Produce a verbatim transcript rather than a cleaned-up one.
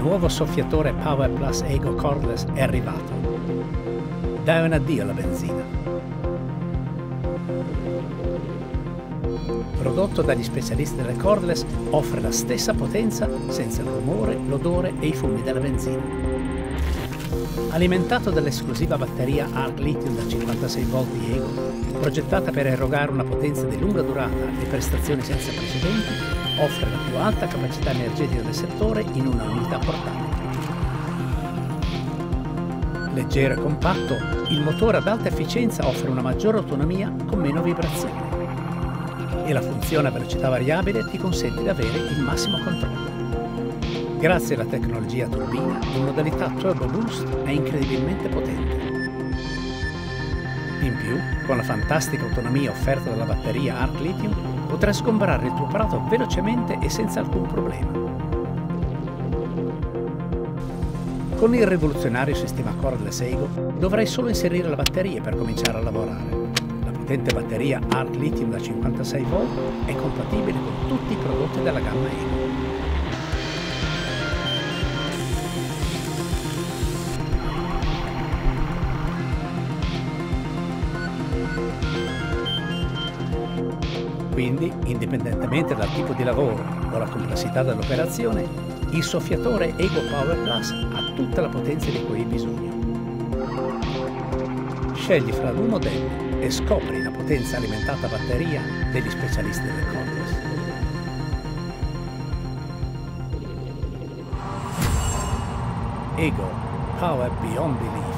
nuovo soffiatore Power Plus Ego Cordless è arrivato. Dai un addio alla benzina. Prodotto dagli specialisti delle cordless, offre la stessa potenza senza il rumore, l'odore e i fumi della benzina. Alimentato dall'esclusiva batteria Arc Lithium da cinquantasei volt di Ego, progettata per erogare una potenza di lunga durata e prestazioni senza precedenti, offre la più alta capacità energetica del settore in una unità portatile. Leggero e compatto, il motore ad alta efficienza offre una maggiore autonomia con meno vibrazioni. E la funzione a velocità variabile ti consente di avere il massimo controllo. Grazie alla tecnologia turbina, in modalità Turbo Boost è incredibilmente potente. In più, con la fantastica autonomia offerta dalla batteria Arc Lithium, potrai sgombrare il tuo prato velocemente e senza alcun problema. Con il rivoluzionario sistema cordless Ego dovrai solo inserire la batteria per cominciare a lavorare. La potente batteria Arc Lithium da cinquantasei volt è compatibile con tutti i prodotti della gamma Ego. Quindi, indipendentemente dal tipo di lavoro o la complessità dell'operazione, il soffiatore Ego Power Plus ha tutta la potenza di cui hai bisogno. Scegli fra due modelli e scopri la potenza alimentata a batteria degli specialisti del cordless. Ego Power Beyond Belief.